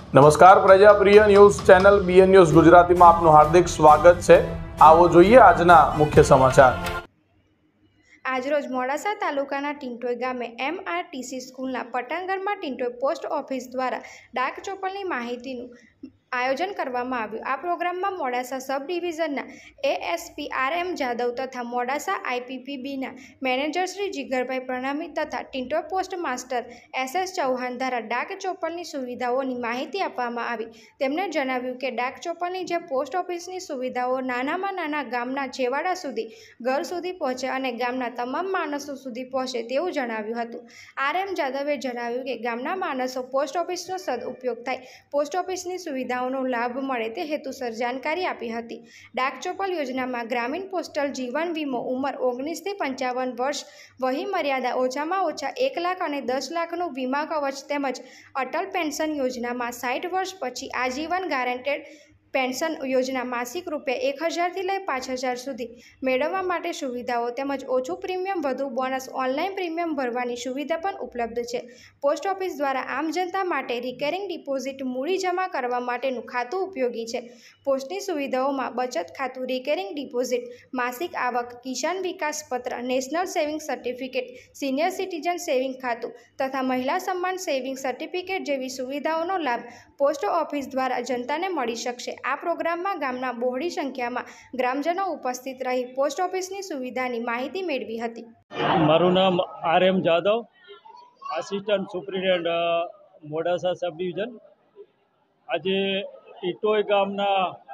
નમસ્કાર પ્રજાપ્રિય news channel BN news ગુજરાતીમાં આપનું હાર્દિક સ્વાગત છે। આવો જોઈએ આજના મુખ્ય સમાચાર। આજરોજ મોડાસા તાલુકાના ટિંટોઈ ગામે MRTC સ્કૂલના પટાંગણમાં ટિંટોઈ પોસ્ટ ઓફિસ દ્વારા ડાક ચોપલની માહિતીનું આયોજન કરવામાં આવ્યું। આ પ્રોગ્રામમાં મોડાસા સબ ડિવિઝનના ASP RM જાદવ તથા મોડાસા IPPBના મેનેજર શ્રી જીગરભાઈ પ્રણામી તથા Tintoi post master SS Chauhan દ્વારા ડાક ચોપલની સુવિધાઓની માહિતી આપવામાં આવી। તેમણે જણાવ્યું કે ડાક ચોપલની જે પોસ્ટ ઓફિસની સુવિધાઓ નાનામાં નાના ગામના છેવાડા સુધી ઘર સુધી પહોંચે અને ગામના તમામ માણસો સુધી પહોંચે તેવું જણાવ્યું હતું। RM જાદવે જણાવ્યું કે ગામના માણસો પોસ્ટ ઓફિસનો સદઉપયોગ થાય, પોસ્ટ ઓફિસની સુવિધાઓનો લાભ મળે તે હેતુસર જાણકારી આપી હતી। ડાક ચોપલ યોજનામાં ગ્રામીણ પોસ્ટલ જીવન વીમો ઉંમર 19 થી 55 વર્ષ, વહી મર્યાદા ઓછામાં ઓછા 1 લાખ અને 10 લાખનું વીમા કવચ તેમજ અટલ પેન્શન યોજનામાં 60 વર્ષ પછી આજીવન ગારેન્ટેડ પેન્શન યોજના માસિક રૂપિયા 1000 થી લઈ 5000 સુધી મેળવવા માટે સુવિધાઓ તેમજ ઓછું પ્રીમિયમ વધુ બોનસ ઓનલાઈન પ્રીમિયમ ભરવાની સુવિધા પણ ઉપલબ્ધ છે। પોસ્ટ ઓફિસ દ્વારા આમ જનતા માટે રિકરિંગ ડિપોઝિટ મૂડી જમા કરવા માટેનું ખાતું ઉપયોગી છે। પોસ્ટની સુવિધાઓમાં બચત ખાતું, રિકરિંગ ડિપોઝિટ, માસિક આવક, Kisan Vikas Patra, national saving certificate, senior citizen saving ખાતું તથા મહિલા સન્માન સેવિંગ સર્ટિફિકેટ જેવી સુવિધાઓનો લાભ પોસ્ટ ઓફિસ દ્વારા જનતાને મળી શકશે। આ પ્રોગ્રામમાં ગામના બહોળી સંખ્યામાં ગ્રામજનો ઉપસ્થિત રહી પોસ્ટ ઓફિસની સુવિધાની માહિતી મેળવી હતી। મારું નામ RM Jadav, assistant superintendent Modasa sub division. આજે ટિટોઈ ગામના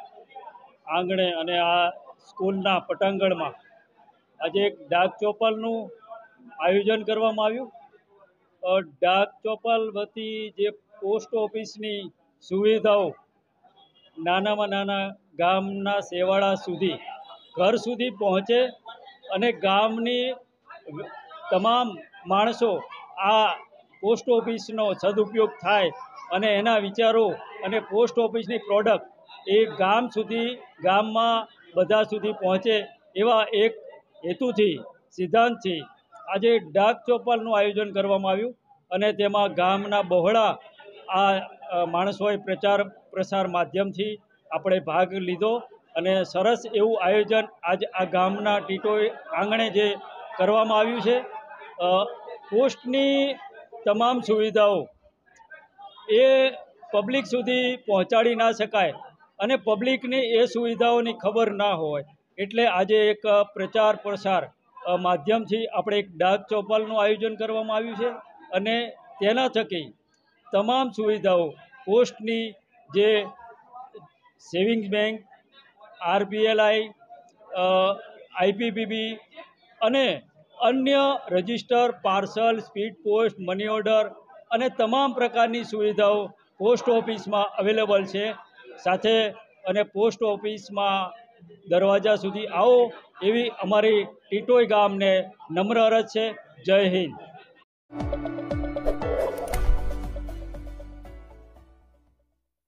આંગણે અને આ સ્કૂલના પટાંગણમાં આજે એક ડાક ચોપલનું આયોજન કરવામાં આવ્યું। ડાક ચોપલ વતી જે પોસ્ટ ઓફિસની સુવિધાઓ નાનામાં નાના ગામના છેવાડા સુધી ઘર સુધી પહોંચે અને ગામની તમામ માણસો આ પોસ્ટ ઓફિસનો સદુપયોગ થાય અને એના વિચારો અને પોસ્ટ ઓફિસની પ્રોડક્ટ એ ગામ સુધી ગામમાં બધા સુધી પહોંચે એવા એક હેતુથી સિદ્ધાંતથી આજે ડાક ચોપલનું આયોજન કરવામાં આવ્યું અને તેમાં ગામના બહોળા આ માણસોએ પ્રચાર પ્રસાર માધ્યમથી આપણે ભાગ લીધો અને સરસ એવું આયોજન આજ આ ગામના ટિટોઈ આંગણે જે કરવામાં આવ્યું છે। પોસ્ટની તમામ સુવિધાઓ એ પબ્લિક સુધી પહોંચાડી ના શકાય અને પબ્લિકને એ સુવિધાઓની ખબર ના હોય એટલે આજે એક પ્રચાર પ્રસાર માધ્યમથી આપણે એક ડાક ચોપલનું આયોજન કરવામાં આવ્યું છે અને તેના થકી તમામ સુવિધાઓ પોસ્ટની જે સેવિંગ્સ બેંક, RBLI, IPPB અને અન્ય register, parcel, speed post, money order અને તમામ પ્રકારની સુવિધાઓ પોસ્ટ ઓફિસમાં અવેલેબલ છે। સાથે અને પોસ્ટ ઓફિસમાં દરવાજા સુધી આવો એવી અમારી ટિટોઈ ગામને નમ્ર અરજ છે। જય હિન્દ।